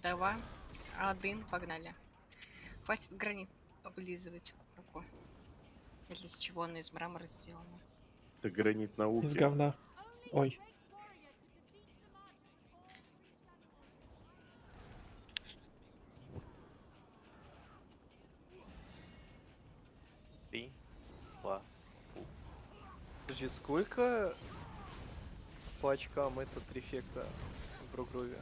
Давай. Один, погнали. Хватит гранит облизывать куку. Или из чего она из мрамора сделана? Это гранит науки. Из говна. Ой. Три, два. Подожди, сколько по очкам этот рефекта в Ругрове?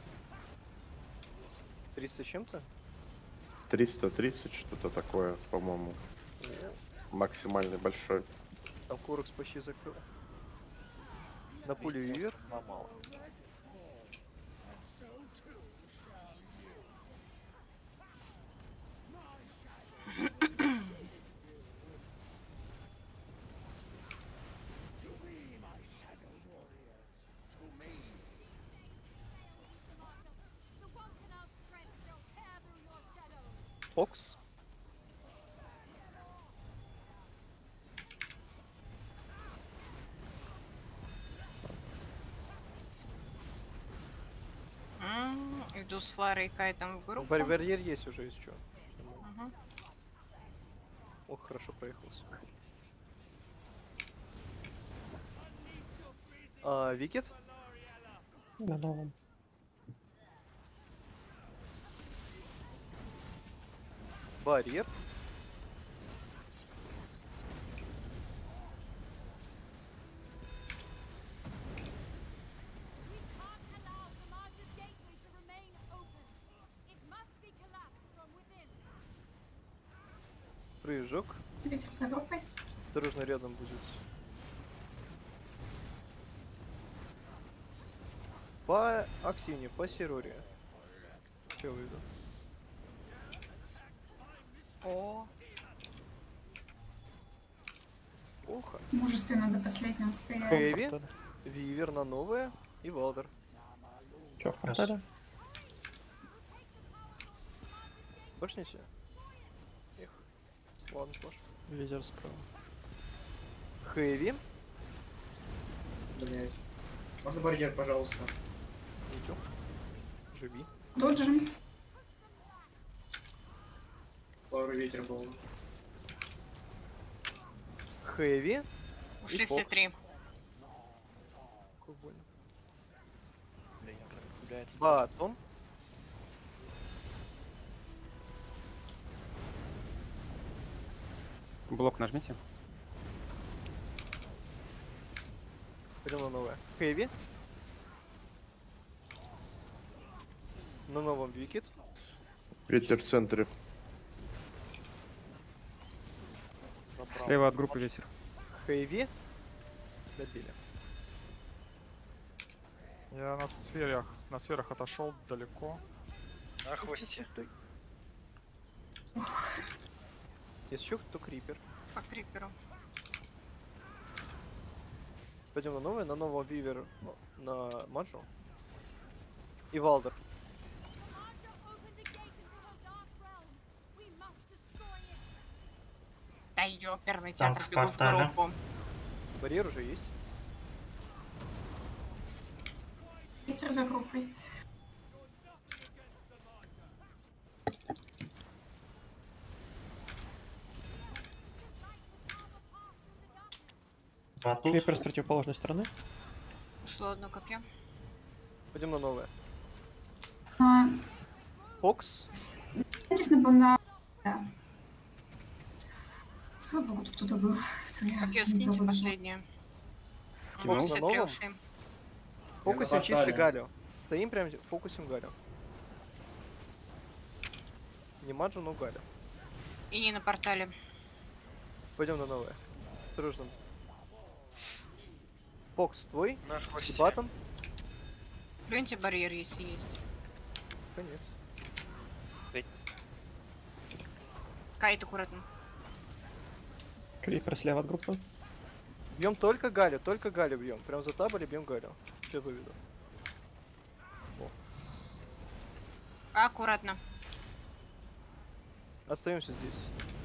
300 с чем-то? 330, что-то такое, по-моему. Максимальный большой. Там Корекс почти закрыл. На пулю Вивер. Мало. Фокс. Иду с Фларой и Кайтом в группу. Барьер есть уже, из чего. Мгм. Ох, хорошо проехался. Викет? На новом. Барьер. Прыжок. Ветер за группой. Осторожно, рядом будет. По Аксине, по Сероре. Что я выйду? О, Плохо. Мужественно до последнего стоял. Хэви, Вивер на новое и Валдер. Чё, в портале? Башните. Эх. Ладно, Паш. Лидер справа. Хэви. Блять. Можно барьер, пожалуйста? Идем. Живи. Доджин. Пару ветер был. Хэви. ушли И все Фокс. три. Как больно. Блин, гуляется. Батон. Блок нажмите. Пойдем на новое. Хэви. На новом Викет. Ветер в центре. Забрал. Слева от группы ветер. Хэви. Добили. Я на сферах отошел далеко. На хвосте. Стой. Если что, кто Крипер. По криперу. Пойдем на новое, на новом Вивер на Маджу. И Валдер. Да ёперный Там театр, в бегу в портале. группу. Барьер уже есть. Ветер за группой. Два тут. Крипер с противоположной стороны. Ушло одно копье. Пойдем на новое. А, Фокс. Здесь напоминаю. Да. Слава богу, тут кто-то был. То я Копье не скиньте добавила. последнее. Скинул. Все На три новом? ушли. Фокусим на чисто портале. Галю. Стоим прям, фокусим Галю. Не Маджу, но Галю. И не на портале. Пойдем на новое. Осторожно. Фокс твой. На И хвосте. Баттон. Плюньте барьер, если есть. Конечно. Кайт аккуратно. Крипер слева от группы. Бьем только Галю бьем. Прям за табали бьем Галю. Сейчас выведу. Аккуратно. Остаемся здесь.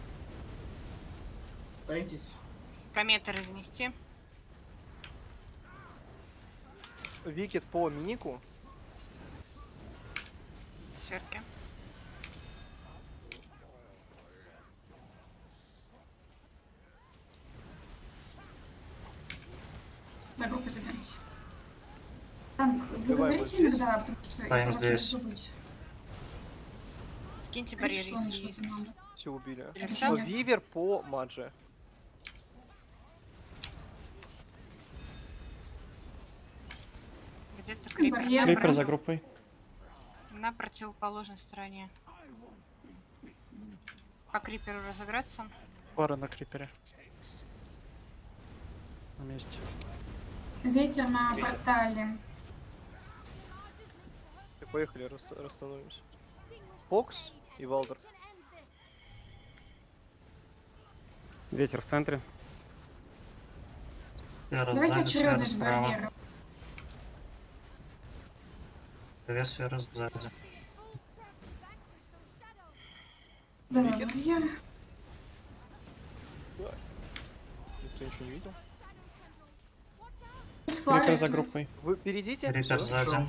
Садитесь. Кометы разнести. Викет по минику. сверке. За группой заберите. Танк, вы Давай говорите вот здесь. иногда, потому что Да, я им просто здесь. могу забыть. Скиньте Знаете, барьер, что мне если что-то есть. надо? Все убили. Или всё? все? Вивер по Мадже. Где-то крипер Барьер. Крипер за группой. на противоположной стороне. По криперу разыграться. Пара на крипере. На месте. Ветер на портале. Поехали, расстановимся. Фокс и Валдер. Ветер в центре. Сфера Давайте сзади, сфера очередность справа. барьера. Две сферы сзади. Давай барьер. Никто ничего не видел. Крипер за группой. Вы перейдите. Рипер Всё. сзади.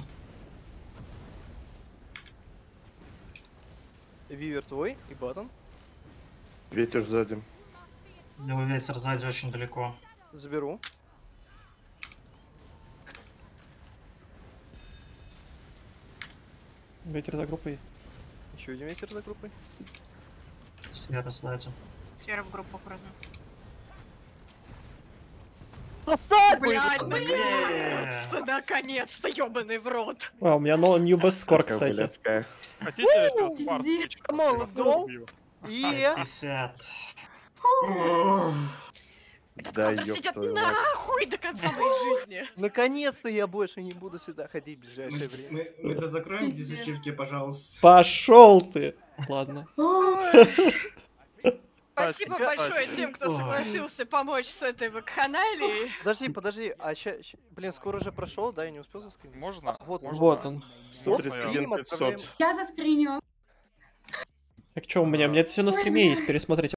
Вивер твой и Баттон. Ветер сзади. Левый ветер сзади очень далеко. Заберу. Ветер за группой. Еще один ветер за группой. Сфера сзади. Сфера в группу аккуратно. Блядь, наконец-то, наконец-то, ёбаный в рот. А, у меня new best score, Такая кстати. блядская. Хотите эти вот пар Пиздец. свечек? Come on, let's go. И 50. Этот Да, контр ёб сидит твою мать. нахуй до конца моей жизни. наконец-то я больше не буду сюда ходить в ближайшее время. Мы дозакроем Пиздец. здесь ачивки, пожалуйста. Пошел ты! Ладно. Спасибо большое тем, кто Ой. согласился помочь с этой вакханалией. Подожди, а блин, скоро уже прошел, да, я не успел заскринить. Можно? Вот, Можно? Вот он. Вот, 131 скриним, отправляем. 500. Я заскринила. Так что у меня? Мне это все на стриме есть, пересмотреть.